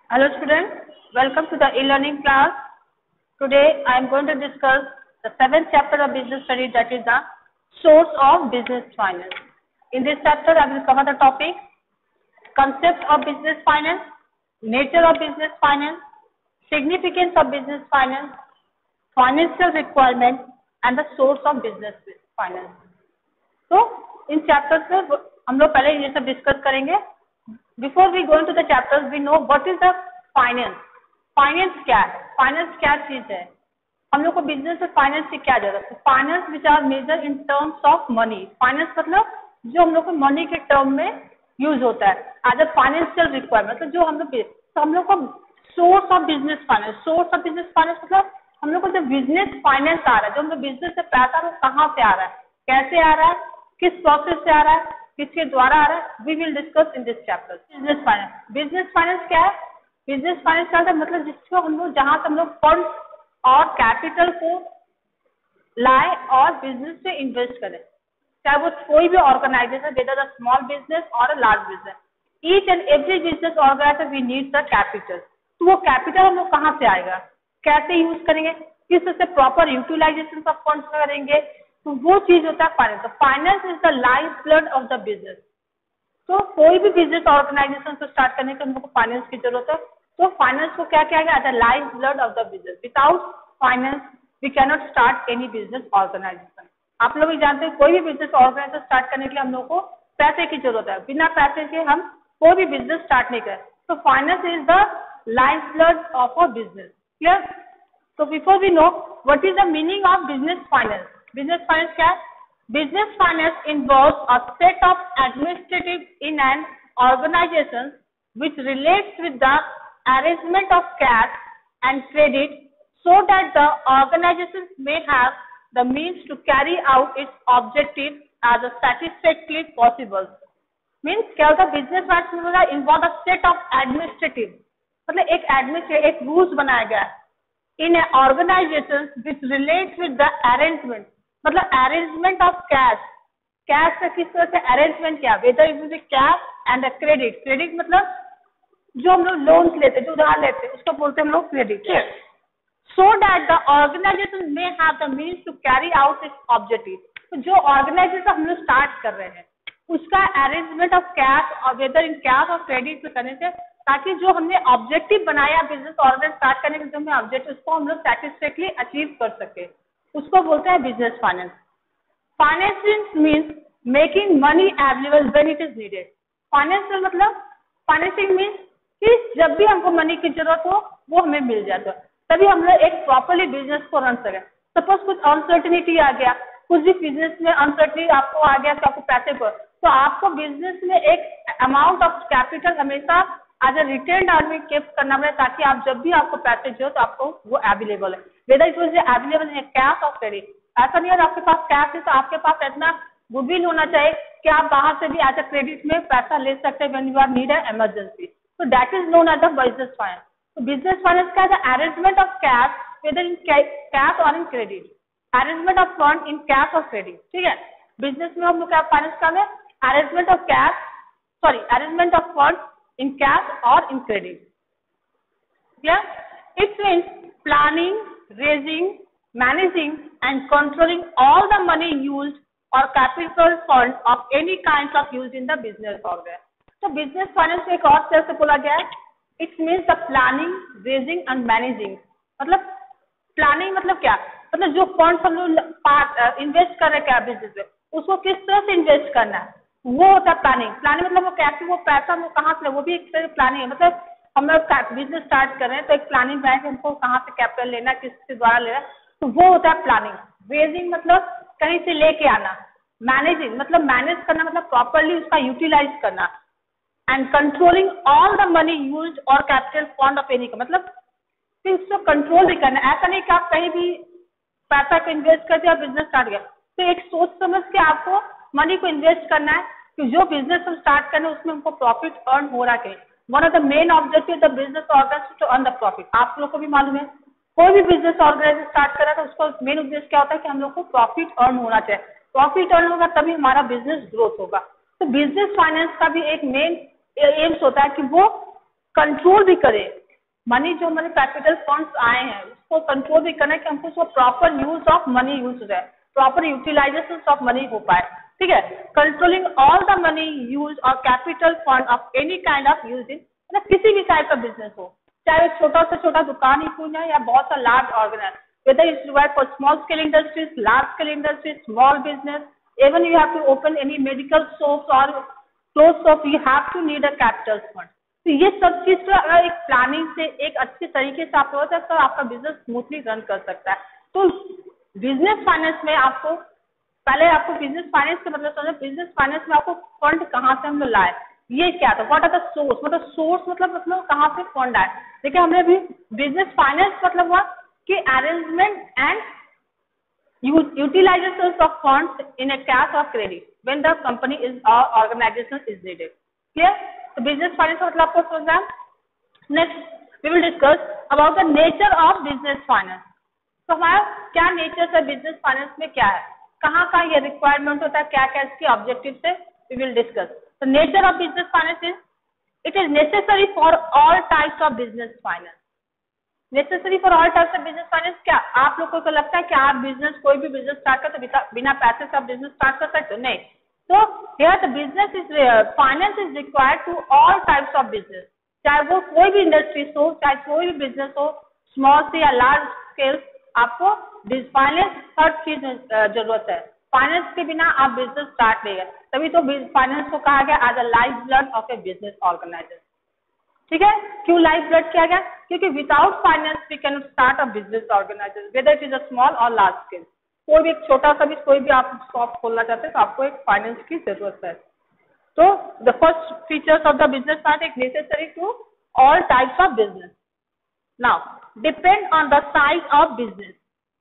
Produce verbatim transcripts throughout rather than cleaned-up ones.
Hello students, welcome to the e-learning class. Today I am going to discuss the seventh chapter of business study, that is the source of business finance. In this chapter I will cover the topic concept of business finance, nature of business finance, significance of business finance, financial requirement and the source of business finance. तो इन chapters में हम लोग पहले ये सब discuss करेंगे. Before we go into the chapters we know what is the finance. Finance क्या है? फाइनेंस क्या चीज है? हम लोग को बिजनेस में फाइनेंस की क्या जरूरत है? Finance which are major in terms of money. Finance मतलब जो हम लोग को मनी के टर्म में यूज होता है एज अ फाइनेंशियल रिक्वायरमेंट. मतलब जो हम लोग तो हम लोग को source of business finance. Source of business finance मतलब हम लोग को जो बिजनेस फाइनेंस आ रहा है, जो हम लोग बिजनेस से पैसा वो कहाँ से आ रहा है, कैसे आ रहा है, किस प्रोसेस से आ रहा है, किसके द्वारा आ रहा है, we will discuss in this chapter. Business finance. Business finance क्या है? बिजनेस फाइनेंस क्या है? मतलब जिसको हम लोग जहां से हम लोग फंड और कैपिटल को लाए और बिजनेस में इन्वेस्ट करें, चाहे वो कोई भी organization, whether a small business और a large business. Each and every business organization we need the capital. तो वो कैपिटल हम लोग कहाँ से आएगा, कैसे यूज करेंगे, किस तरह से प्रॉपर यूटिलाइजेशन ऑफ फंड्स करेंगे, तो वो चीज होता है finance. Finance is the life blood of the business. तो कोई भी बिजनेस ऑर्गेनाइजेशन को स्टार्ट करने के हमको फाइनेंस की जरूरत है. तो फाइनेंस को क्या क्या है? The life blood of the business. Without finance we can not start any business organization. आप लोग भी जानते हैं कोई भी बिजनेस ऑर्गेनाइजेशन स्टार्ट करने के लिए हम लोग को पैसे की जरूरत है. बिना पैसे के हम कोई भी बिजनेस स्टार्ट नहीं करें. तो finance is the life blood of a business. Clear? So before we know what is the meaning of business finance. Business finance क्या है? Business finance involves a set of administrative in an organization which relates with the arrangement of cash and credit so that the organization may have the means to carry out its objective as satisfactorily possible. Means क्या होता है? Business finance में involve a set of administrative, मतलब एक administrative एक rules बनाया गया है in an organization which relates with the arrangement, मतलब arrangement of cash. कैश का किस तरह से अरेंजमेंट किया, whether it is cash and credit. Credit मतलब जो हम लोग लोन लेते हैं, जो उधार लेते हैं, उसको बोलते हैं हम लोग credit. so that the organization may have the means to carry out its objective. तो जो ऑर्गेनाइजेशन हम लोग स्टार्ट कर रहे हैं उसका अरेंजमेंट ऑफ कैश और वेदर इन कैश और क्रेडिट में करने से, ताकि जो हमने ऑब्जेक्टिव बनाया बिजनेस ऑर्गेनाइज स्टार्ट करने के जो हमें ऑब्जेक्टिव, उसको हम लोग सेटिस्फैक्टली अचीव कर सके, उसको बोलते हैं business finance. Financing means making money available when it is needed. Finance मतलब फाइनेंसिंग मीन्स कि जब भी हमको मनी की जरूरत हो वो हमें मिल जाए, तो तभी हम लोग एक प्रॉपरली बिजनेस को रन सके. सपोज कुछ अनसर्टेनिटी आ गया, कुछ भी बिजनेस में अनसर्टेनिटी आपको आ गया, तो आपको पैसे को, तो आपको बिजनेस में एक अमाउंट ऑफ कैपिटल हमेशा as a retain earning keep करना पड़े, ताकि आप जब भी आपको पैसे जो तो आपको वो अवेलेबल है, वेदर इट वाज अवेलेबल है कैश और क्रेडिट. ऐसा नहीं है आपके पास कैश है तो आपके पास इतना गुडविल होना चाहिए कि आप बाहर से भी एज ए क्रेडिट में पैसा ले सकते हैं when you are need an emergency. तो that is known as the business finance. तो बिजनेस फाइनेंस का the arrangement of cash whether in cash और in credit. Arrangement of fund in cash और क्रेडिट. ठीक है, बिजनेस में हम लोग क्या फाइनेंस का है? Arrangement of cash, sorry arrangement of fund in cash or in credit. Yeah, it means planning, raising, managing and controlling all the money used or capital funds of any kinds of used in the business order. So business finance एक और तरह से बोला गया है. It means the planning, raising and managing. मतलब planning मतलब क्या, मतलब जो फंड हम लोग इन्वेस्ट कर रहे हैं बिजनेस में, उसको किस तरह से इन्वेस्ट करना है, वो होता है प्लानिंग. प्लानिंग मतलब वो कैसे वो पैसा वो कहाँ से, वो भी एक तरह प्लानिंग है. मतलब हम लोग बिजनेस स्टार्ट कर रहे हैं तो एक प्लानिंग बैंक हमको कहाँ से कैपिटल लेना, किसके द्वारा लेना, तो वो होता है प्लानिंग. रेजिंग मतलब कहीं से लेके आना. मैनेजिंग मतलब मैनेज करना, मतलब प्रॉपरली उसका यूटिलाइज करना. And controlling all the money use और कैपिटल फंड ऑफ एनी, मतलब फिर उसको कंट्रोल भी करना. ऐसा नहीं कि आप कहीं भी पैसा को इन्वेस्ट कर दिया बिजनेस स्टार्ट किया. तो एक सोच समझ के आपको मनी को इन्वेस्ट करना है कि जो बिजनेस हम स्टार्ट करना है उसमें हमको प्रॉफिट अर्न हो रहा है. One of the main objective the business organisation to earn the profit. आप लोग को भी मालूम है कोई भी बिजनेस ऑर्गेनाइजेशन स्टार्ट कर रहा है तो उसका मेन उद्देश्य क्या होता है कि हम लोग को प्रॉफिट अर्न होना चाहिए. प्रॉफिट अर्न होगा तभी हमारा बिजनेस ग्रोथ होगा. तो बिजनेस फाइनेंस का भी एक मेन एम्स होता है कि वो कंट्रोल भी करे, मनी जो हमारे कैपिटल फंड्स आए हैं उसको कंट्रोल भी करना है कि हमको उसको proper use of money use हो जाए, प्रॉपर यूटिलाइजेशन ऑफ मनी हो पाए, ठीक है। Controlling all the money use और capital fund of any kind of use in, मतलब किसी भी टाइप का बिजनेस हो, चाहे छोटा से छोटा दुकान ही क्यों ना या बहुत सा large organise, whether it's required for small scale industries, large scale industries, small business, even you have to open any medical shops or clothes shop, you have to need a capital fund. तो ये सब चीज का अगर एक planning से एक अच्छे तरीके से आप होता है तो आपका बिजनेस स्मूथली रन कर सकता है। तो बिजनेस फाइनेंस में आपको पहले आपको बिजनेस फाइनेंस का मतलब समझो, बिजनेस फाइनेंस में आपको फंड कहाँ से हम लोग लाए, ये क्या था, व्हाट आर द सोर्स, मतलब सोर्स मतलब मतलब कहाँ से फंड आए। देखिए हमने भी बिजनेस फाइनेंस मतलब हुआ कि arrangement and utilization of funds in a cash or credit when the company is or organization is needed. Clear? So business finance मतलब आपको समझना है। Next we will discuss about the nature of business finance. तो हमारा क्या nature है business finance में, क्या है, कहाँ का ये रिक्वायरमेंट होता है, क्या क्या इसके ऑब्जेक्टिव है, we will discuss. The nature of business finance is it is necessary for all types of business finance. Necessary for all types of business finance. क्या आप लोगों को लगता है कि आप बिजनेस कोई भी बिजनेस स्टार्ट करते तो बिना पैसे से आप बिजनेस स्टार्ट कर सकते हो? नहीं। तो here the business is finance is required to all types of business, चाहे वो कोई भी इंडस्ट्री हो, चाहे कोई भी बिजनेस हो, स्मॉल से या लार्ज स्केल, आपको फाइनेंस हर चीज जरूरत है। फाइनेंस के बिना आप बिजनेस स्टार्ट नहीं है, तभी तो फाइनेंस को कहा गया as a life blood of a business organisation. ठीक है, क्यों लाइफ ब्लड किया गया? क्योंकि without finance we can start a business organisation whether it is a small or large scale. कोई भी एक छोटा सा भी कोई भी आप शॉप खोलना चाहते हैं तो आपको एक फाइनेंस की जरूरत है। तो the first features of the business finance is necessary to all types of business. Now depend on the size of business,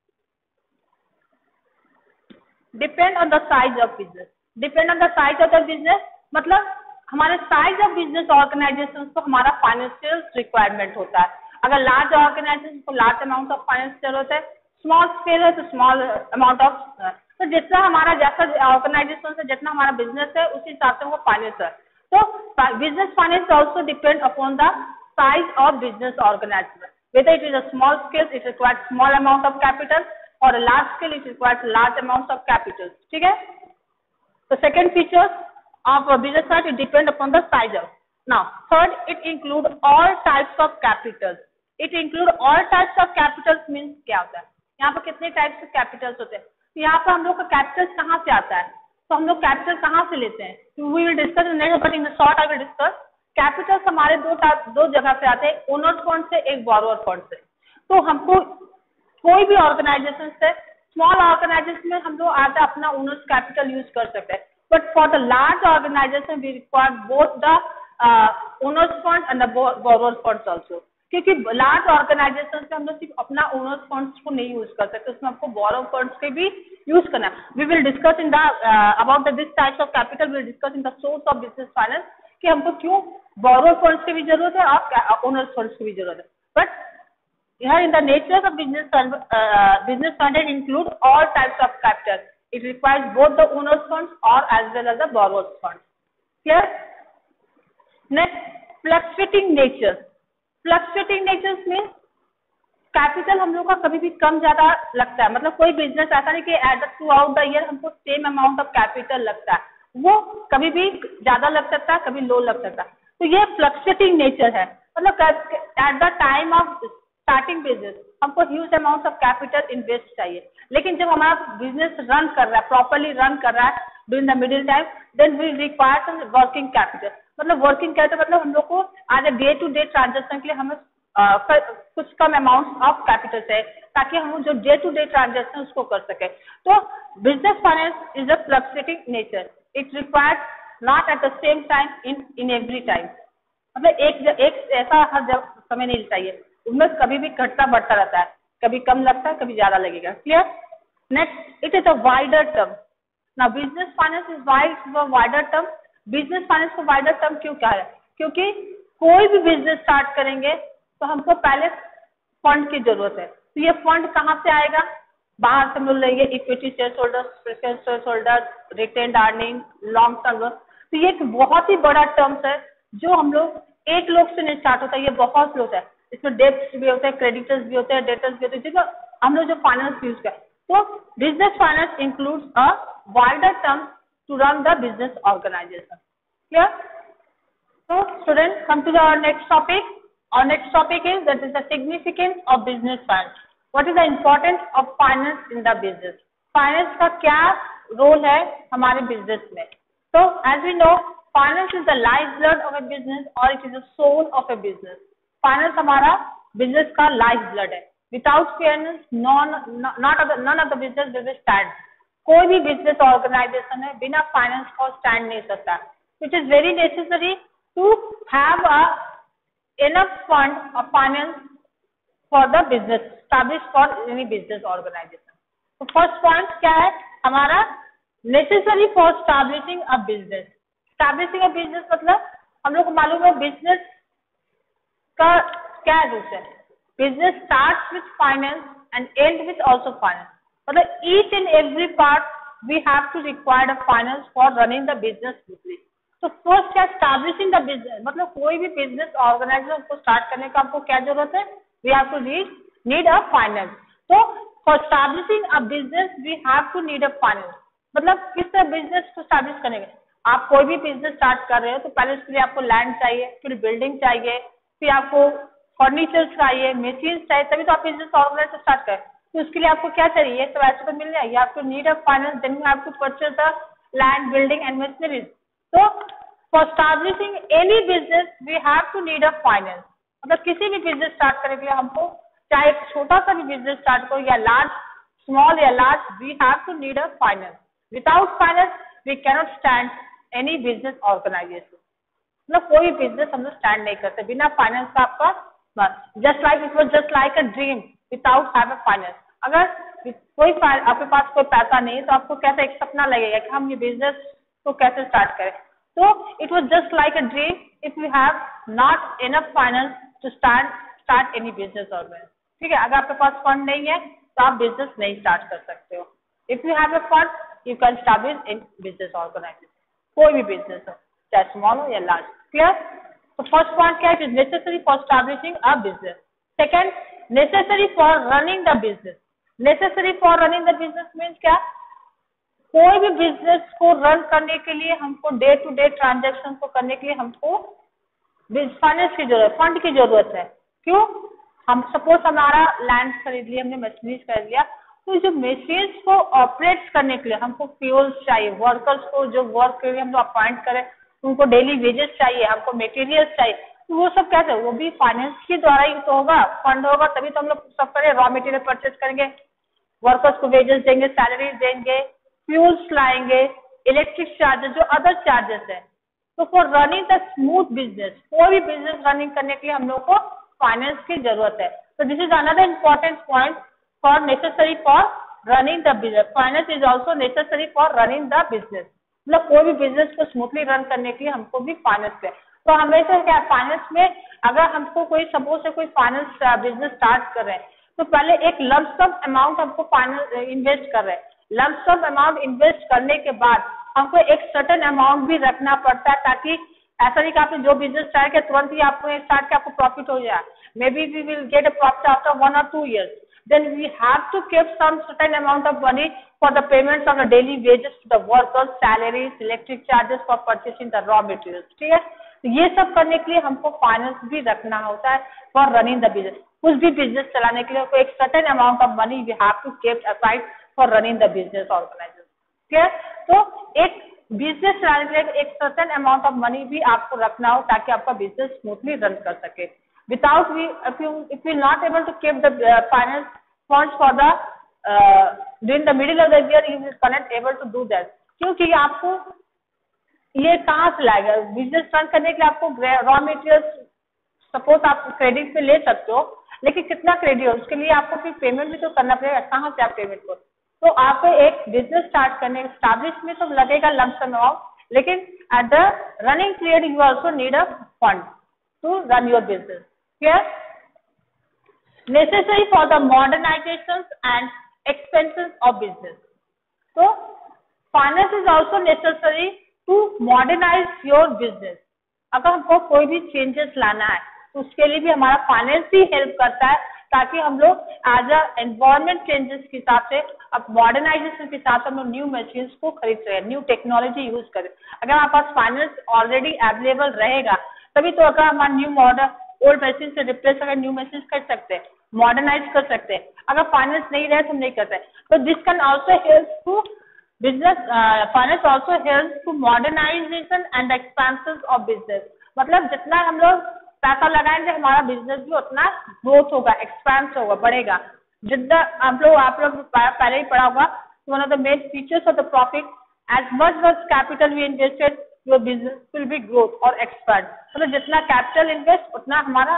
depend on the size of business, depend on the size of the business मतलब हमारे size of business organisation को हमारा financial requirement होता है। अगर large organisation को large amount of finance जरूरत है, स्मॉल स्केल है तो स्मॉल अमाउंट ऑफ, तो जितना हमारा जैसा ऑर्गेनाइजेशन से जितना हमारा बिजनेस है उसी हिसाब से वो फाइनेंस है। तो business finance also depend upon the size of business organisation, whether it is a small scale it requires small amount of capital और a large scale it requires large amounts of capital. ठीक है, तो second features of a business finance it depend upon the size of. Now third, it include all types of capitals. It include all types of capitals means क्या होता है, यहाँ पर कितने types के कैपिटल्स होते हैं, तो यहाँ पर हम लोग का कैपिटल कहाँ से आता है, तो हम लोग कैपिटल कहाँ से लेते हैं, we will discuss in next, but in the short I will discuss. Capitals हमारे दो दो जगह से आते हैं, ओनर फंड से, एक बोरोवर फंड से। तो हमको कोई भी ऑर्गेनाइजेशन से, स्मॉल ऑर्गेनाइजेशन में हम लोग आधा अपना ओनर्स कैपिटल यूज कर सकते हैं, but for the large organisation we require both the owners fund and the borrower funds also, क्योंकि लार्ज ऑर्गेनाइजेशन से हम लोग सिर्फ अपना ओनर्स फंड्स को नहीं यूज कर सकते, उसमें हमको बोरो फंड्स के भी यूज करना है। We will discuss in the about the this types of capital, we will discuss in the source of business finance कि हमको क्यों बोरो फंड्स की भी जरूरत है और ओनर्स फंड्स की भी जरूरत है। But here in the nature of business uh, business finance include all types of capital. It requires both the owners funds or as well as the borrowers funds. Clear? Next, fluctuating nature. Fluctuating nature means capital हम लोग का कभी भी कम ज्यादा लगता है, मतलब कोई बिजनेस ऐसा नहीं कि at throughout the year हमको सेम अमाउंट ऑफ कैपिटल लगता है, वो कभी भी ज्यादा लग सकता है, कभी लो लग सकता है। तो ये फ्लक्चुएटिंग नेचर है, मतलब at the time of starting business हमको huge amount of capital invest चाहिए, लेकिन जब हमारा बिजनेस रन कर रहा है, प्रॉपरली रन कर रहा है during the middle time, then we require some working capital. मतलब वर्किंग कैपिटल मतलब हम लोग को आज a day to day transaction के लिए हमें uh, कुछ कम अमाउंट ऑफ कैपिटल चाहिए ताकि हम जो डे टू डे ट्रांजेक्शन उसको कर सके। तो business finance is a fluctuating nature, it required not at the same time in in every time, मतलब एक एक ऐसा हर जब समय नहीं चाहिए, उनमें कभी भी घटता बढ़ता रहता है, कभी कम लगता है कभी ज्यादा लगेगा। Clear? Next, it is a wider term. Now business finance is wide wider term. Business finance को वाइडर टर्म क्यों कहा है? क्योंकि कोई भी बिजनेस स्टार्ट करेंगे तो हमको पहले फंड की जरूरत है। तो ये फंड कहाँ से आएगा? बाहर से मिल रही है, equity share holders, preference share holders, retained earning, long term. तो ये एक बहुत ही बड़ा टर्म्स है जो हम लोग एक लोग से नहीं स्टार्ट होता है, ये बहुत लोग है। इसमें डेब्ट्स भी होते हैं, क्रेडिटर्स भी होते हैं, डेटर्स भी होते हैं, जिसमें हम लोग जो फाइनेंस यूज करें। तो business finance includes a wider term to run the business organisation. Clear? So students, come to our next topic. Our next topic is that is the significance of business finance. What is the importance of finance in the business? Finance का क्या role है हमारे business में? So as we know, finance is the lifeblood of a business or it is the soul of a business. Finance हमारा business का lifeblood है. Without finance, none not of the, none of the business will stand. कोई भी business organization है बिना finance को stand नहीं सकता. It is very necessary to have a enough fund of finance for the business established for any business organization. तो first point क्या है हमारा necessary for establishing a business. Establishing a business मतलब हम लोग को मालूम है business का क्या रूप है. Business starts with finance and ends with also finance. मतलब each and every part we have to require a finance for running the business smoothly. तो फर्स्ट क्या स्टैब्लिशिंग द बिजनेस मतलब कोई भी बिजनेस ऑर्गेनाइजेशन को स्टार्ट करने का आपको क्या जरूरत है we have to need need a finance. तो for establishing a business we have to need a finance. मतलब किस तरह बिजनेस को स्टैब्लिश करेंगे. आप कोई भी बिजनेस स्टार्ट कर रहे हो तो पहले उसके लिए आपको लैंड चाहिए, फिर बिल्डिंग चाहिए, फिर आपको फर्नीचर चाहिए, मशीन चाहिए, तभी तो आप बिजनेस ऑर्गेनाइज स्टार्ट करें. तो उसके लिए आपको क्या चाहिए तो ऐसे तो मिल जाए. You have to need a finance, then you have to purchase the land, building and machineries. तो for establishing any business we have to need a finance. मतलब किसी भी बिजनेस स्टार्ट करने के लिए हमको चाहे एक छोटा सा भी बिजनेस स्टार्ट करो या लार्ज स्मॉल या large we have to need a finance. Without finance we cannot stand any business organisation. मतलब कोई बिजनेस हम लोग स्टैंड नहीं करते बिना फाइनेंस का. आपका just like it was just like a dream without have a finance. अगर कोई आपके पास कोई पैसा नहीं है तो आपको कैसे एक सपना लगेगा कि हम ये बिजनेस को कैसे स्टार्ट करें. So it was just like a dream if you have not enough finance to start start any business organization. ठीक है, अगर आपके पास फंड नहीं है तो आप बिजनेस नहीं स्टार्ट कर सकते हो. If you have a fund, you can establish a business organization. कोई भी बिजनेस हो चाहे स्मॉल हो या लार्ज. क्लियर? तो फर्स्ट पॉइंट क्या है? It is necessary for establishing a business. Second, necessary for running the business. Necessary for running the business means क्या? कोई भी बिजनेस को रन करने के लिए हमको डे टू डे ट्रांजैक्शन को करने के लिए हमको फाइनेंस की जरूरत, फंड की जरूरत है. क्यों? हम सपोज हमारा लैंड खरीद लिया, हमने मशीनरीज खरीद लिया, तो जो मशीन्स को ऑपरेट करने के लिए हमको फ्यूल्स चाहिए, वर्कर्स को जो वर्क के लिए हम लोग अपॉइंट करें उनको डेली वेजेस चाहिए, हमको मटेरियल्स चाहिए. तो वो सब कैसे? वो भी फाइनेंस के द्वारा ही तो होगा. फंड होगा तभी तो हम लोग सब करें. रॉ मटेरियल परचेज करेंगे, वर्कर्स को वेजेस देंगे, सैलरीज देंगे, फ्यूल्स लाएंगे, इलेक्ट्रिक चार्जेस, जो अदर चार्जेस है. तो for running the smooth business, कोई भी बिजनेस रनिंग करने के लिए हम लोग को फाइनेंस की जरूरत है. तो this is another important point for necessary for running the business. Finance is also necessary for running the business. मतलब कोई भी बिजनेस को स्मूथली रन करने के लिए हमको भी फाइनेंस है. तो हमेशा क्या फाइनेंस में अगर हमको कोई सपोज से कोई फाइनेंस बिजनेस स्टार्ट कर रहे हैं तो पहले एक लंप सम अमाउंट हमको फाइनेंस इन्वेस्ट कर रहे हैं. लंप सम अमाउंट इन्वेस्ट करने के बाद हमको एक सर्टेन अमाउंट भी रखना पड़ता है ताकि ऐसा नहीं कि आपने जो बिजनेस स्टार्ट किया तुरंत ही आपको स्टार्ट किया आपको प्रॉफिट हो जाए. Maybe we will get a profit after one or two years. Then we have to keep some certain amount of money for the payments of the daily wages to the workers, salaries, electric charges for purchasing the raw materials. ठीक है, तो ये सब करने के लिए हमको finance भी रखना होता है फॉर रनिंग द बिजनेस. कुछ भी बिजनेस चलाने के लिए एक certain amount of money we have to keep aside for running the business organisation. Clear? तो एक बिजनेस चलाने के लिए एक सर्टेन अमाउंट ऑफ मनी भी आपको रखना हो ताकि आपका बिजनेस स्मूथली रन कर सके. Without we if you if you not able to keep the finance funds for the during the middle of the year you will not able to do that. क्योंकि आपको ये कहाँ से लाएगा? Business run करने के लिए आपको रॉ मटेरियल्स सपोज आप क्रेडिट पे ले सकते हो, लेकिन कितना क्रेडिट हो उसके लिए आपको फिर पेमेंट भी तो करना पड़ेगा. कहाँ से आप पेमेंट करो? तो आपको एक बिजनेस स्टार्ट करने स्टैब्लिश में तो लगेगा लंप सम अमाउंट, लेकिन at the running period you also need a fund to run your business. Clear? Necessary for the modernisation and expenses of business. तो finance is also necessary to modernise your business. अगर हमको कोई भी changes लाना है तो उसके लिए भी हमारा फाइनेंस ही हेल्प करता है, ताकि हम लोग एज अ एनवायरमेंट चेंजेस के हिसाब से, अब मॉडर्नाइजेशन के हिसाब से हम लोग न्यू मशीन्स को खरीद सकें, न्यू टेक्नोलॉजी यूज करें। अगर हमारे पास फाइनेंस ऑलरेडी अवेलेबल रहेगा तभी तो अगर हमारा न्यू मॉडल ओल्ड मशीन से रिप्लेस अगर न्यू मशीन कर सकते हैं, मॉडर्नाइज कर सकते हैं। अगर फाइनेंस नहीं रहे तो हम नहीं करते। तो this can also help to business, finance also help to modernisation and expansion of business. मतलब जितना हम लोग पैसा लगाएंगे हमारा बिजनेस भी उतना ग्रोथ होगा, एक्सपेंड होगा, बढ़ेगा। जितना आप लोग आप लोग पहले ही पढ़ा होगा, one of the main features of the profit, as much much capital we invested your business will be growth और एक्सपेंड। मतलब जितना कैपिटल इन्वेस्ट उतना हमारा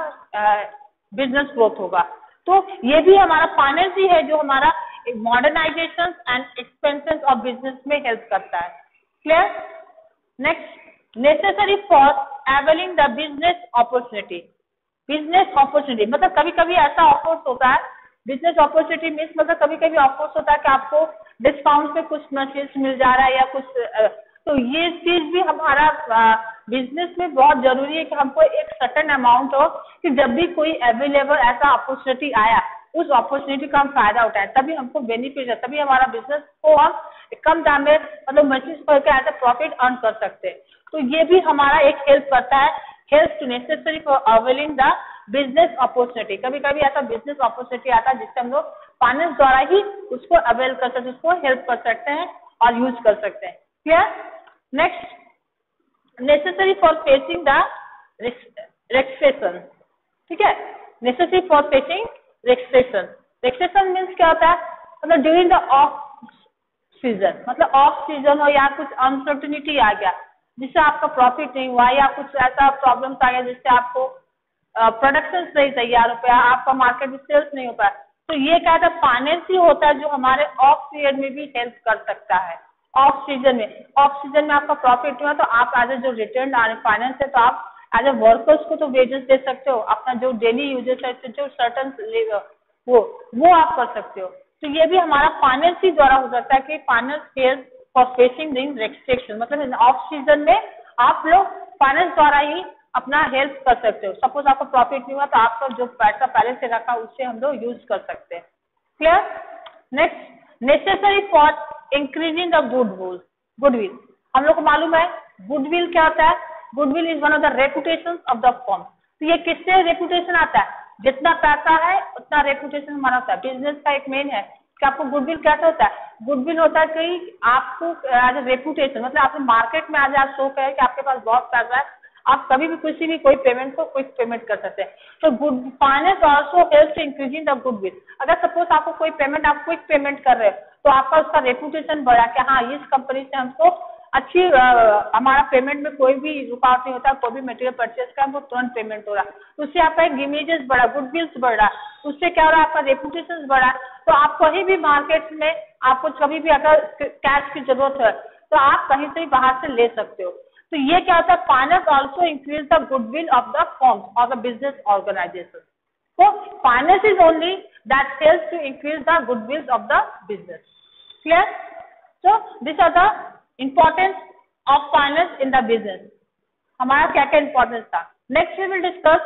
बिजनेस uh, ग्रोथ होगा। तो ये भी हमारा फाइनेंस ही है जो हमारा modernisation and expansion of business में हेल्प करता है। Clear? Next, necessary for availing the business opportunity. Business opportunity मतलब कभी कभी ऐसा ऑफर्स होता है, बिजनेस अपॉर्चुनिटी मीन्स मतलब कभी कभी ऑफर्स होता है कि आपको डिस्काउंट पे कुछ मशीन्स मिल जा रहा है या कुछ, तो ये चीज भी हमारा बिजनेस में बहुत जरूरी है कि हमको एक सर्टेन अमाउंट हो कि जब भी कोई अवेलेबल ऐसा अपॉर्चुनिटी आया उस अपॉर्चुनिटी का हम फायदा उठाएं, तभी हमको बेनिफिट है, तभी हमारा बिजनेस को हम कम दाम में मतलब मशीन पर एज ए प्रॉफिट अर्न कर सकते हैं। तो ये भी हमारा एक हेल्प करता है, help to necessary for availing the business opportunity. कभी कभी ऐसा बिजनेस अपॉर्चुनिटी आता है जिससे हम लोग फाइनेंस द्वारा ही उसको अवेल कर सकते हैं, उसको हेल्प कर सकते हैं और यूज कर सकते हैं। Clear? Next, necessary for facing the relaxation. ठीक है, necessary for facing relaxation. Relaxation means क्या होता है? मतलब ड्यूरिंग द ऑफ सीजन, मतलब ऑफ सीजन हो या कुछ अनसर्टेनिटी आ गया जिससे आपका प्रॉफिट नहीं हुआ या कुछ ऐसा प्रॉब्लम्स आ गया जिससे आपको प्रोडक्शन uh, नहीं तैयार हो पाया, आपका मार्केट में सेल्स नहीं हो पाया, तो ये क्या था, फाइनेंस ही होता है जो हमारे ऑफ पीरियड में भी हेल्प कर सकता है। ऑफ सीजन में ऑफ सीजन में आपका प्रॉफिट हुआ तो आप एज ए जो रिटर्न आ रहे फाइनेंस है तो आप एज ए वर्कर्स को तो वेजेस दे सकते हो, अपना जो डेली यूजेस है जो सर्टन वो वो आप कर सकते हो। तो ये भी हमारा फाइनेंस ही द्वारा हो सकता है कि finance help for facing the restriction, मतलब ऑफ सीजन में आप लोग फाइनेंस द्वारा ही अपना हेल्प कर सकते हो। सपोज आपको प्रॉफिट नहीं हुआ तो आपका जो पैसा पहले से रखा उससे हम लोग यूज कर सकते हैं। Clear? Next, necessary for increasing the goodwill. Goodwill हम लोग को मालूम है गुडविल क्या होता है? Goodwill is one of the reputation of the firm. तो ये किससे रेपुटेशन आता है? जितना पैसा है उतना रेपुटेशन हमारा होता है। बिजनेस का एक मेन है कि आपको गुडविल कैसे होता है? गुडविल होता है कि आपको एज ए रेपुटेशन, मतलब आपने मार्केट में आज आप शो करें कि आपके पास बहुत पैसा है, आप कभी भी किसी भी कोई पेमेंट को क्विक पेमेंट कर सकते हैं। तो good finance also help to increasing the goodwill. अगर सपोज आपको कोई पेमेंट आप क्विक पेमेंट कर रहे हो तो आपका उसका रेपुटेशन बढ़ा कि हाँ इस कंपनी से हमको अच्छी आ, हमारा पेमेंट में कोई भी रुकावट नहीं होता, कोई भी मटेरियल परचेज का हमको तुरंत पेमेंट हो रहा है, तो उससे आपका एक इमेजेस बढ़ा, गुडविल्स बढ़ रहा, उससे क्या हो रहा है आपका रेपुटेशन बढ़ा। तो आप कहीं भी मार्केट में आपको कभी भी अगर कैश की जरूरत है तो आप कहीं से भी बाहर से ले सकते हो। तो ये क्या होता है? Finance also increase the goodwill of the firm और the business organisation. So finance is only that helps to increase the goodwill of the business. Clear? So these are the importance of finance in the business. हमारा क्या क्या importance था? Next we will discuss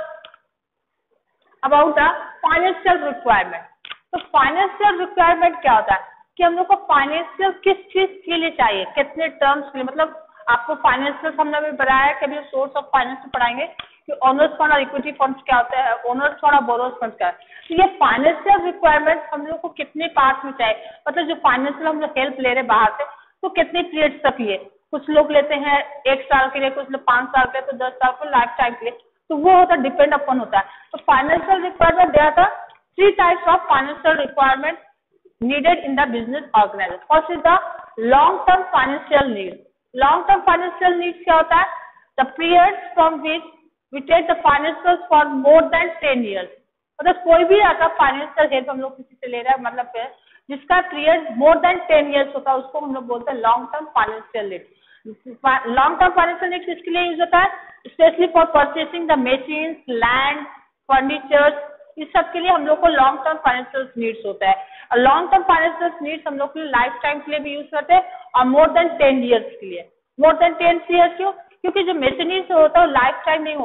about the financial requirement. तो financial requirement क्या होता है कि हम लोग को फाइनेंशियल किस चीज के लिए चाहिए, कितने टर्म्स के लिए, मतलब आपको फाइनेंशियल हमने भी बताया कभी सोर्स ऑफ फाइनेंस में पढ़ाएंगे कि ओनर्स फंड और इक्विटी फंड्स क्या होता है, ओनर्स फंड और बोरोस फंड क्या है। तो ये फाइनेंशियल रिक्वायरमेंट हम लोग को कितने पार्ट में चाहिए, मतलब जो फाइनेंशियल हम लोग हेल्प ले रहे बाहर से तो कितने पीरियड तक लिए, कुछ लोग लेते हैं एक साल के लिए, कुछ लोग पांच साल के लिए, तो दस साल के लाइफ टाइम के लिए, तो वो होता है डिपेंड अपॉन होता है। तो फाइनेंशियल रिक्वायरमेंट देयर था three types of financial requirement needed in the business organization. First is the long term financial needs. Long term financial needs क्या होता है? The periods from which we take the financials for more than ten years. मतलब कोई भी आता financial help हम लोग किसी से ले रहे हैं, मतलब जिसका period more than ten years होता है उसको हम लोग बोलते हैं long term financial need. Long term financial need किसके लिए यूज होता है? Specially for purchasing the machines, land, furnitures, इस सब के लिए हम लोग को लॉन्ग टर्म फाइनेंशियल नीड्स होता है। और लॉन्ग टर्म फाइनेंशियल नीड्स हम लोग के लिए लाइफ टाइम के लिए भी यूज करते हैं और मोर देन टेन ईयर्स के लिए। मोर देन टेन ईयर्स क्यों? क्योंकि जो मशीनरी से होता है लाइफ टाइम नहीं होता है,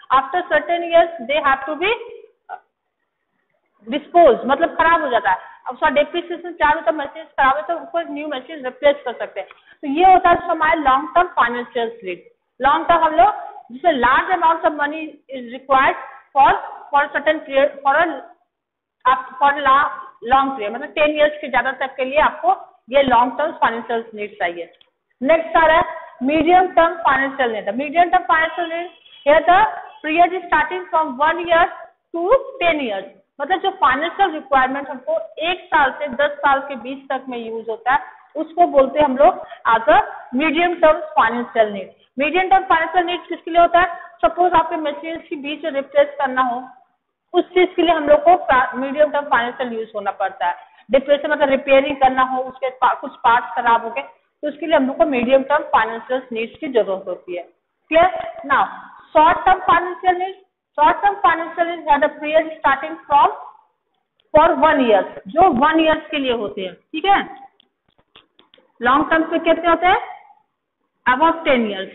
after certain years they have to be dispose, मतलब खराब हो जाता है। अब उसका डेप्रिसिएशन चालू तो मशीन खराब है तो उसको एक न्यू मशीन रिप्लेस कर सकते हैं। तो ये होता है हमारे long term financial need. Long term हम लोग जिसमें large amount of money is required for for certain period for for long period, मतलब टेन ईयर्स के ज्यादा तक के लिए आपको ये लॉन्ग टर्म फाइनेंशियल नीड चाहिए। नेक्स्ट आ रहा है medium term financial need. Medium term financial need here the period is starting from one year to ten years, मतलब जो फाइनेंशियल रिक्वायरमेंट हमको एक साल से दस साल के बीच तक में यूज होता है उसको बोलते हैं हम लोग as a medium term financial need. Medium term financial need किसके लिए होता है? सपोज आपके मशीन के बीच में रिप्लेस करना हो, उस चीज के लिए हम लोग को मीडियम टर्म फाइनेंशियल यूज होना पड़ता है। डिप्रेशन मतलब रिपेयरिंग करना हो, उसके पा, कुछ पार्ट्स खराब हो गए तो उसके लिए हम लोग को मीडियम टर्म फाइनेंशियल नीड्स की जरूरत होती है। Clear? Now short term financial need, short term financial need है the period starting from for one year, जो वन ईयर के लिए होते हैं। ठीक है, लॉन्ग टर्म पे कितने होते हैं? About ten years.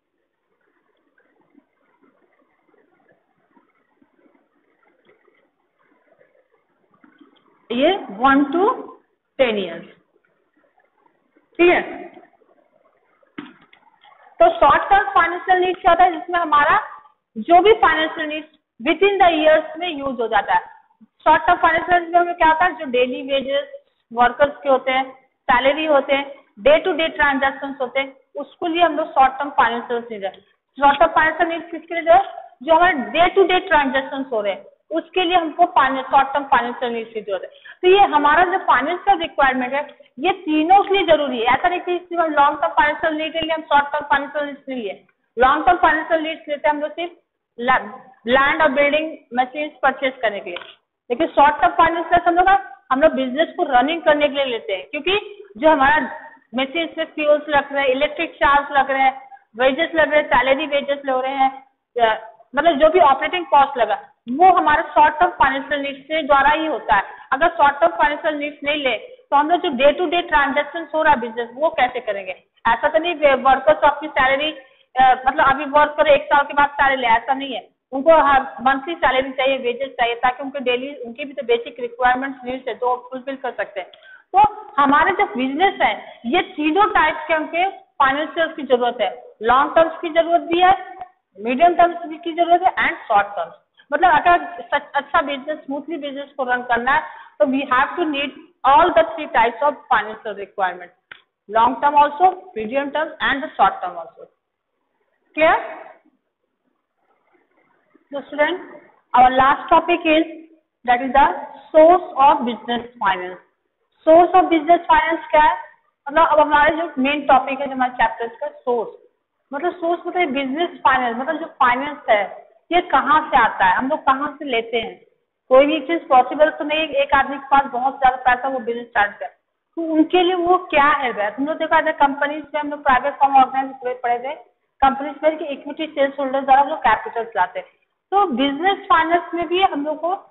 ये वन टू टेन ईयर्स। ठीक है, तो शॉर्ट टर्म फाइनेंशियल नीड क्या होता है? जिसमें हमारा जो भी financial need within the years में यूज हो जाता है। शॉर्ट टर्म फाइनेंशियल नीड में क्या होता है? जो डेली वेजेस वर्कर्स के होते हैं, सैलरी होते हैं, डे टू डे ट्रांजेक्शन होते हैं, उसके लिए हम लोग शॉर्ट टर्म फाइनेंशियल नीड है। शॉर्ट टर्म फाइनेंशियल नीड किसके लिए? जो हमारे डे टू डे ट्रांजेक्शन हो रहे हैं उसके लिए हमको शॉर्ट टर्म फाइनेंशियल नीड की जरूरत है। तो ये हमारा जो फाइनेंशियल रिक्वायरमेंट है ये तीनों के लिए जरूरी है। ऐसा नहीं कि सिर्फ लॉन्ग टर्म फाइनेंशियल नीड के लिए हम शॉर्ट टर्म फाइनेंशियल नीड्स नहीं लिए। लॉन्ग टर्म फाइनेंशियल नीड्स लेते हैं हम लोग सिर्फ लैंड और बिल्डिंग मशीन परचेज करने के लिए, लेकिन शॉर्ट टर्म फाइनेंशियल हम लोग हम लोग बिजनेस को रनिंग करने के लिए लेते हैं, क्योंकि जो हमारा मशीन में फ्यूल्स लग रहे हैं, इलेक्ट्रिक चार्ज लग रहे हैं, वेजेस लग रहे हैं, सैलरी वेजेस लग रहे हैं, मतलब जो भी ऑपरेटिंग कॉस्ट लगा वो हमारा शॉर्ट टर्म फाइनेंशियल नीड्स के द्वारा ही होता है। अगर शॉर्ट टर्म फाइनेंशियल नीड्स नहीं ले तो हम लोग जो डे टू डे ट्रांजेक्शन हो रहा है बिजनेस वो कैसे करेंगे? ऐसा तो नहीं वर्कर्स आपकी सैलरी मतलब अभी वर्क करे एक साल के बाद सैलरी ले, ऐसा नहीं है। उनको मंथली सैलरी चाहिए, वेजेस चाहिए, ताकि उनके डेली उनकी भी तो बेसिक रिक्वायरमेंट्स नीड्स है जो फुलफिल कर सकते हैं। तो हमारे जो बिजनेस है ये तीनों टाइप के उनके फाइनेंशियल की जरूरत है। लॉन्ग टर्म्स की जरूरत भी है, मीडियम टर्म्स की जरूरत है एंड शॉर्ट टर्म्स। मतलब अगर अच्छा बिजनेस स्मूथली बिजनेस को रन करना है तो we have to need all the three types of financial requirement, long term also, medium term and the short term also. Clear? So student, our last topic is that is the source of business finance. Source of business finance क्या है? मतलब अब हमारे जो main topic है जो हमारे chapters का सोर्स, मतलब सोर्स मतलब बिजनेस फाइनेंस, मतलब जो फाइनेंस है ये कहाँ से आता है, हम लोग कहाँ से लेते हैं। कोई भी चीज पॉसिबल तो नहीं एक आदमी के पास बहुत ज्यादा पैसा वो बिजनेस स्टार्ट करे, तो उनके लिए वो क्या है? हम लोग देखा था कंपनीज में, हम लोग प्राइवेट फॉर्म ऑर्गेनाइज पढ़े थे, कंपनीज में कि इक्विटी शेयर होल्डर द्वारा हम लोग कैपिटल लाते हैं। तो बिजनेस फाइनेंस में भी हम लोग को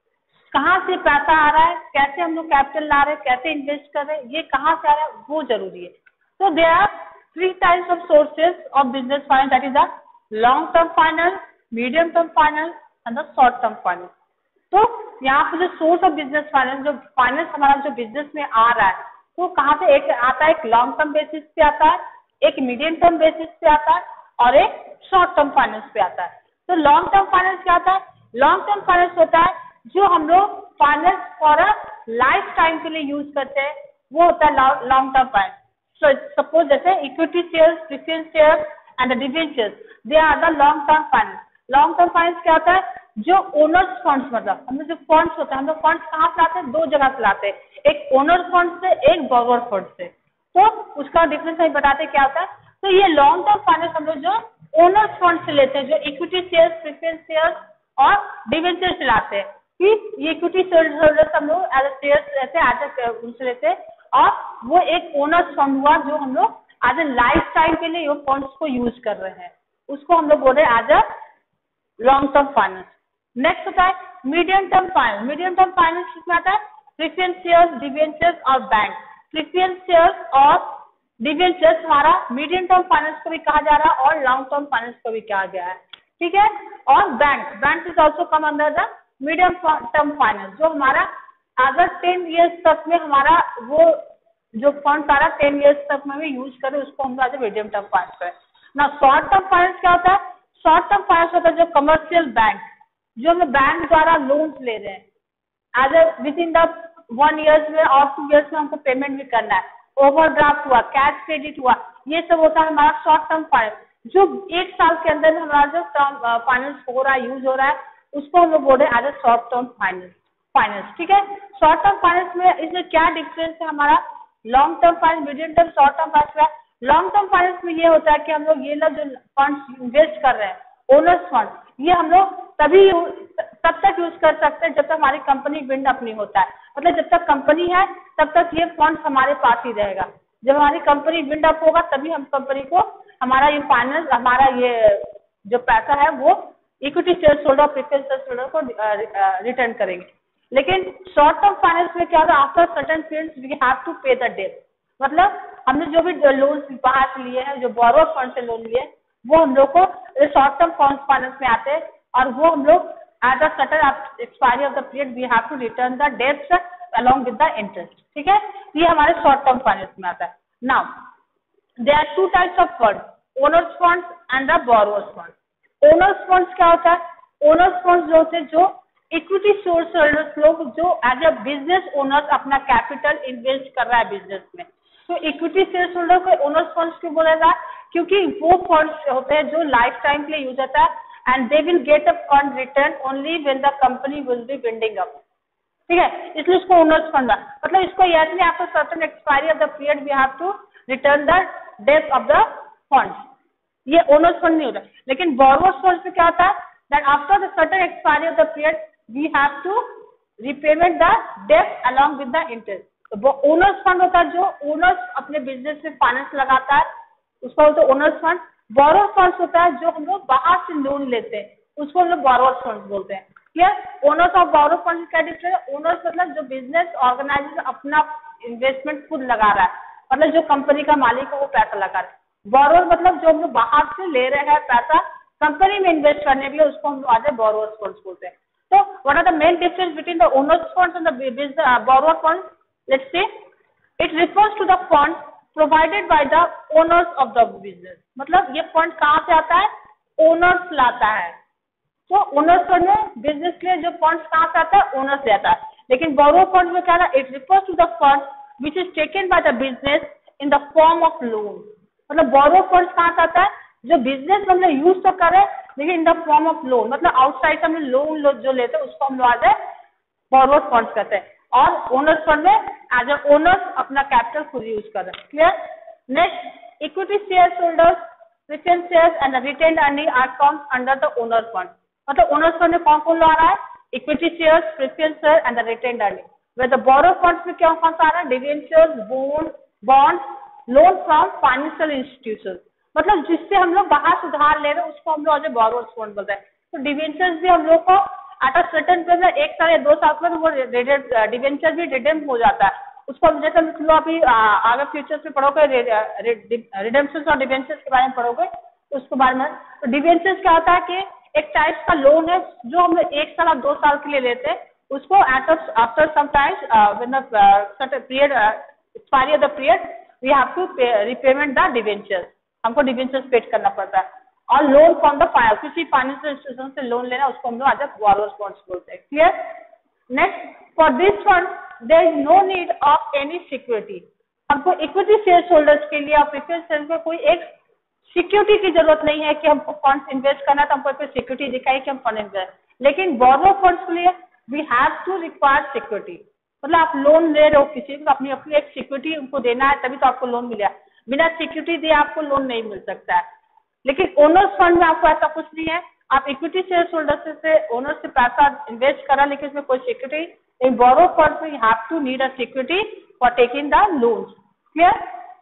कहाँ से पैसा आ रहा है, कैसे हम लोग कैपिटल ला रहे हैं, कैसे इन्वेस्ट कर रहे हैं, ये कहाँ से आ रहा है वो जरूरी है। तो there are three types of sources of business finance, that is the long term finance, medium term finance and the short term finance. तो यहाँ पे जो सोर्स ऑफ बिजनेस फाइनेंस, जो फाइनेंस हमारा जो बिजनेस में आ रहा है तो कहाँ से? एक आता है एक लॉन्ग टर्म बेसिस पे आता है, एक मीडियम टर्म बेसिस पे आता है और एक शॉर्ट टर्म फाइनेंस पे आता है। तो लॉन्ग टर्म फाइनेंस क्या आता है? लॉन्ग टर्म फाइनेंस होता है जो हम लोग finance for a life time के लिए यूज करते हैं, वो होता है लॉन्ग टर्म फाइनेंस। सपोज जैसे equity shares, preference shares and debentures, they are the long term finance. Long term finance क्या होता है? जो ओनर्स फंड्स, मतलब हम लोग जो फंड्स होते हैं, हम लोग फंड्स कहाँ से लाते हैं? दो जगह से लाते हैं, एक ओनर फंड से, एक बॉरोअर फंड से। तो उसका डिफरेंस हम बताते क्या होता है। तो ये लॉन्ग टर्म फाइनेंस हम लोग जो ओनर्स फंड से लेते हैं, जो इक्विटी शेयर्स, प्रेफरेंस शेयर्स और डिवेंचर से लाते हैं, कि ये इक्विटी शेयर्स हम लोग एज शेयर्स लेते हैं, एज उनसे लेते हैं, और वो एक ओनर्स फंड हुआ जो हम लोग एज ए लाइफ टाइम के लिए वो फंड्स को यूज कर रहे हैं, उसको हम लोग बोल रहे हैं as a long term finance. Next होता है medium term finance. Medium term finance किसमें आता है? प्रेफरेंस शेयर्स, डिवेंचर्स और बैंक। प्रेफरेंस शेयर्स और डिवेंचर्स हमारा मीडियम टर्म फाइनेंस को भी कहा जा रहा है और लॉन्ग टर्म फाइनेंस को भी कहा गया है। ठीक है। और bank, bank is also come under the medium term finance, जो हमारा अगर टेन ईयर्स तक में हमारा वो जो फंड सारा टेन ईयर्स तक में भी यूज करें उसको हम लोग मीडियम टर्म फाइनेंस करें ना। शॉर्ट टर्म फाइनेंस क्या होता है? शॉर्ट टर्म फाइनेंस होता है जो कमर्शियल बैंक, जो हमें बैंक द्वारा लोन्स ले रहे हैं as a within the one years में और टू ईयर्स में हमको पेमेंट भी करना है, ओवरड्राफ्ट हुआ, कैश क्रेडिट हुआ, ये सब होता है हमारा शॉर्ट टर्म फाइनेंस। जो एक साल के अंदर में हमारा जो टर्म फाइनेंस हो रहा है, यूज हो रहा है, उसको हम लोग बोल रहे हैं as a short term finance finance ठीक है। शॉर्ट टर्म फाइनेंस में इसमें क्या डिफरेंस है हमारा long term finance, medium term, short term finance का? लॉन्ग टर्म फाइनेंस में ये होता है कि हम लोग ये लोग जो फंड इन्वेस्ट कर रहे हैं, ओनर्स फंड, ये हम लोग तभी तब तक यूज कर सकते हैं जब तक हमारी कंपनी बिल्ड अप नहीं होता है। मतलब जब तक कंपनी है तब तक ये फंड हमारे पास ही रहेगा। जब हमारी कंपनी बिल्ड अप होगा तभी हम कंपनी को हमारा ये फाइनेंस, हमारा ये जो पैसा है वो equity share holder, preference share holder को रिटर्न करेंगे। लेकिन शॉर्ट टर्म फाइनेंस में क्या होता है? After certain periods we have to pay the debt. मतलब हमने जो भी लोन बाहर से लिए हैं, जो बोरोवर फंड से लोन लिए, वो हम लोग को शॉर्ट टर्म फाइनेंस में आते हैं और वो हम लोग at the certain expiry of the period we have to return the debts along with the interest. ठीक है, ये हमारे शॉर्ट टर्म फाइनेंस में आता है। Now there are two types of fund, owners fund and the borrowers fund. Owners funds क्या होता है? ओनर्स फंड्स जो होते हैं जो इक्विटी सोर्स होल्डर्स लोग जो एज अ बिजनेस ओनर्स अपना कैपिटल इन्वेस्ट कर रहा है बिजनेस में, तो इक्विटी शेयर होल्डर को ओनर्स फंड्स क्यों बोला जाता है? क्योंकि वो फंड्स होते हैं जो लाइफ टाइम के लिए यूज होता है and they will get a fund return only when the company will be building up. ठीक है, इसलिए इसको ओनर्स फंड, मतलब इसको याद नहीं, after certain expiry of the period we have to return the debt of the fund, ये owners fund नहीं होता। लेकिन बोरोवर्स फंड में क्या होता है? That after the certain expiry of the period we have to repayment the debt along with the interest. वो owners fund होता है जो ओनर्स अपने बिजनेस में फाइनेंस लगाता है, उसको बोलते हैं ओनर्स फंड। बोरोवर फंड होता है जो हम लोग बाहर से लोन लेते हैं, उसको हम लोग बोरोवर फंड बोलते हैं। क्लियर? ओनर्स और बोरोवर फंड क्या डिफरेंस है? ओनर्स मतलब जो बिजनेस ऑर्गेनाइजेशन अपना इन्वेस्टमेंट खुद लगा रहा है, मतलब जो कंपनी का मालिक है वो पैसा लगा रहा है। बोरोवर मतलब जो हम लोग बाहर से ले रहे हैं पैसा कंपनी में इन्वेस्ट करने के लिए, उसको हम लोग आज बोरोवर फंड बोलते हैं। So what are the main difference between the owners funds and the business uh, borrower funds? Let's say it refers to the fund provided by the owners of the business. मतलब ये fund कहाँ से आता है? Owners लाता है। तो owners fund में बिजनेस के लिए जो फंड कहाँ से आता है? ओनर्स से आता है। लेकिन बोरोवर फंड में क्या है? It refers to the fund which is taken by the business in the form of loan. मतलब बोरोवर फंड कहाँ से आता है? जो बिजनेस मतलब यूज तो करे लेकिन in the form of loan, मतलब आउटसाइड से हम लोन लो, जो लेते हैं उसको हम लोग आज बोरोवर फंड कहते हैं। और ओनर्स फंड में एज ए ओनर्स अपना कैपिटल खुद यूज कर रहे हैं। Clear? Next, equity share holders, preference shares and retained earning are formed under the owner fund. मतलब ओनर्स फंड में कौन कौन लोग आ रहा है? Equity shares, preference share and retained earning. Way the borrower funds में क्या कौन सा आ रहा है? Debentures, bond bond loan from financial institution, मतलब जिससे हम लोग बाहर से उधार ले रहे हैं उसको हम लोग आज बोरोवर्स फंड बोलते हैं। तो डिवेंचर्स भी हम लोग को एट अ सर्टेन पीरियड में एक साल या दो साल में वो डिवेंचर भी रिडीम हो जाता है, उसको हम जैसे हम लोग अभी आगे फ्यूचर्स में पढ़ोगे रिडेम्पशन और डिवेंचर्स के बारे में पढ़ोगे उसके बारे में। तो डिवेंचर्स क्या होता है कि एक टाइप का लोन है जो हम लोग एक साल और दो साल के लिए लेते हैं, उसको after some times when the certain period expiry of the period we have to repayment the debentures, हमको डिवेंचर्स पेड करना पड़ता है। और लोन फ्रॉम द फाइनल, किसी फाइनेंशियल इंस्टीट्यूशन से लोन लेना उसको हम लोग आज बोरोवर्स फंड्स बोलते हैं। Clear? Next, for this fund there is no need of any security. हमको इक्विटी शेयर होल्डर्स के लिए और प्रेफरेंस शेयर्स में कोई एक सिक्योरिटी की जरूरत नहीं है कि हमको फंड इन्वेस्ट करना है तो हमको कोई सिक्योरिटी दिखाई कि हम फंड इन्वेस्ट। लेकिन बोरोवर फंड्स के लिए we have to require security, मतलब आप लोन ले रहे हो किसी को, अपनी अपनी एक सिक्योरिटी उनको देना है तभी तो आपको लोन मिलेगा, बिना सिक्योरिटी दिए आपको लोन नहीं मिल सकता है। लेकिन ओनर्स फंड में आपको ऐसा कुछ नहीं है, आप इक्विटी शेयर होल्डर से ओनर से पैसा इन्वेस्ट करा लेकिन इसमें कोई सिक्योरिटी। इन बोरोवर फंड में you have to need a security for taking the loans. Clear?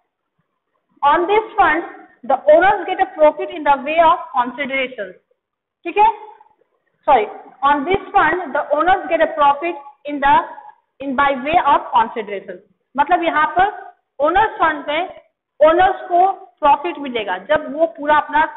On this fund the owners get a profit in the way of consideration. ठीक है, sorry, on this fund the owners get a profit in the in by way of consideration. मतलब यहाँ पर owners fund में owners को profit मिलेगा जब वो पूरा अपना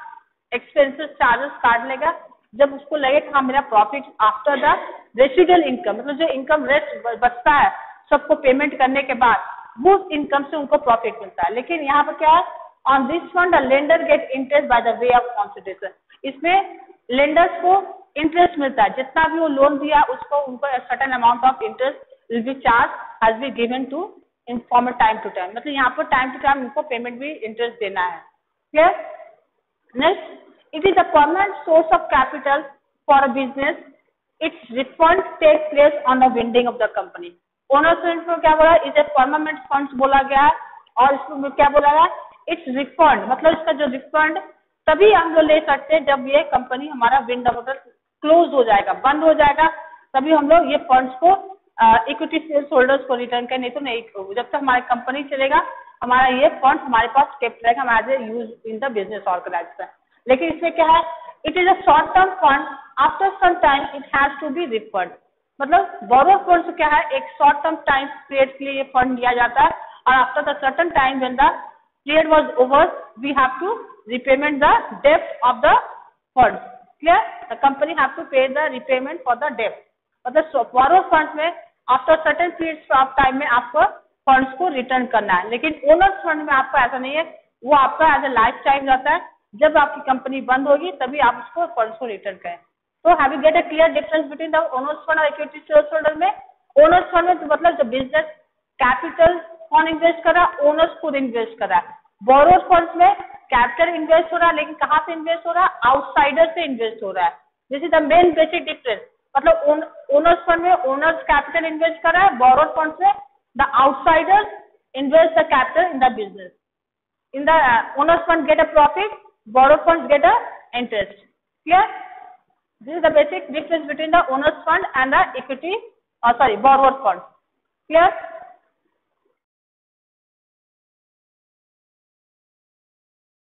एक्सपेंसेस चार्जेस काट लेगा। जब उसको लगे कि हाँ मेरा profit after the residual income, मतलब जो इनकम रेस्ट बचता है सबको पेमेंट करने के बाद, वो इनकम से उनको प्रॉफिट मिलता है। लेकिन यहाँ पर क्या है, on this fund the lender get interest by the way of consideration. इसमें लेंडर्स को इंटरेस्ट मिलता है, जितना भी वो लोन दिया उसको उनको certain amount of interest will be charge has be given to in form time to time, मतलब यहाँ पर टाइम टू टाइम उनको पेमेंट भी इंटरेस्ट देना है। Clear? Next, it is a permanent source of capital for a business. Its refund takes place on the winding of the company. Owners fund में क्या बोला, is a permanent funds बोला गया है, और इसमें क्या बोला गया, its refund मतलब इसका जो रिफंड तभी हम लोग ले सकते हैं जब ये कंपनी हमारा विंड ऑफ क्लोज हो जाएगा, बंद हो जाएगा, तभी हम लोग ये फंड्स को इक्विटी शेयर होल्डर्स को रिटर्न करें, नहीं तो नहीं। जब तक हमारी कंपनी चलेगा हमारा ये फंड हमारे पास केप्ट रहेगा, हमारे use in the business organisation. लेकिन इसमें क्या है, it is a short term fund, after some time it has to be refund, मतलब बोरो फंड क्या है, एक शॉर्ट टर्म टाइम पीरियड के लिए ये फंड दिया जाता है, और after the certain time when the period was over we have to repayment the डेब्ट of the fund. Clear? The company have to pay the repayment for the डेब्ट, मतलब बोरो फंड में after certain period of time में आपको funds को return करना है। लेकिन ओनर्स फंड में आपका ऐसा नहीं है, वो आपका एज ए लाइफ टाइम रहता है, जब आपकी कंपनी बंद होगी तभी आप उसको फंड्स को रिटर्न करें। तो have you get a clear difference between the owners fund और इक्विटी शेयर होल्डर में? ओनर्स फंड में तो मतलब जो बिजनेस कैपिटल कौन इन्वेस्ट कर रहा है, ओनर्स खुद इन्वेस्ट कर रहा है। बोरोड फंड्स में कैपिटल इन्वेस्ट हो रहा है, लेकिन कहाँ से इन्वेस्ट हो रहा है, आउटसाइडर से इन्वेस्ट हो रहा है। This is the main basic difference, मतलब ओनर्स फंड में ओनर्स कैपिटल इन्वेस्ट कर रहा है, बोरोड फंड्स में the outsiders invest the capital in the business. In the uh, owners fund get a profit, borrowed funds get a interest. Clear? This is the basic difference between the owners fund and the equity, or sorry, borrowed fund. Clear?